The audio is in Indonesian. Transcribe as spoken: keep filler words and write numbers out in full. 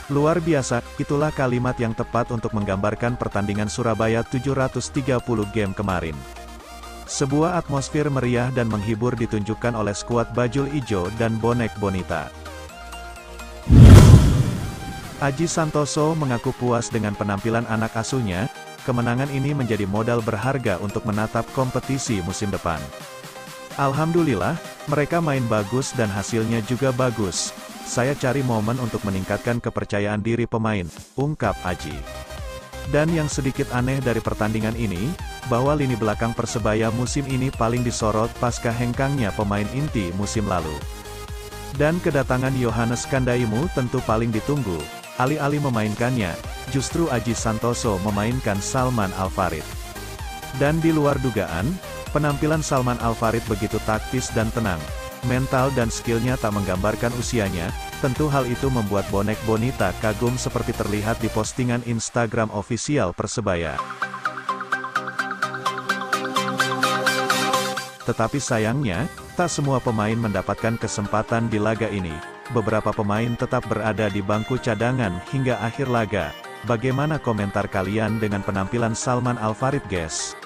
Luar biasa, itulah kalimat yang tepat untuk menggambarkan pertandingan Surabaya tujuh ratus tiga puluh game kemarin. Sebuah atmosfer meriah dan menghibur ditunjukkan oleh skuad Bajul Ijo dan Bonek Bonita. Aji Santoso mengaku puas dengan penampilan anak asuhnya. Kemenangan ini menjadi modal berharga untuk menatap kompetisi musim depan. Alhamdulillah, mereka main bagus dan hasilnya juga bagus. Saya cari momen untuk meningkatkan kepercayaan diri pemain, ungkap Aji. Dan yang sedikit aneh dari pertandingan ini, bahwa lini belakang Persebaya musim ini paling disorot pasca hengkangnya pemain inti musim lalu. Dan kedatangan Yohanes Kandaimu tentu paling ditunggu. Alih-alih memainkannya, justru Aji Santoso memainkan Salman Al-Farid. Dan di luar dugaan, penampilan Salman Al-Farid begitu taktis dan tenang. Mental dan skillnya tak menggambarkan usianya, tentu hal itu membuat Bonek Bonita kagum seperti terlihat di postingan Instagram ofisial Persebaya. Tetapi sayangnya, tak semua pemain mendapatkan kesempatan di laga ini. Beberapa pemain tetap berada di bangku cadangan hingga akhir laga. Bagaimana komentar kalian dengan penampilan Salman Al-Farid, guys?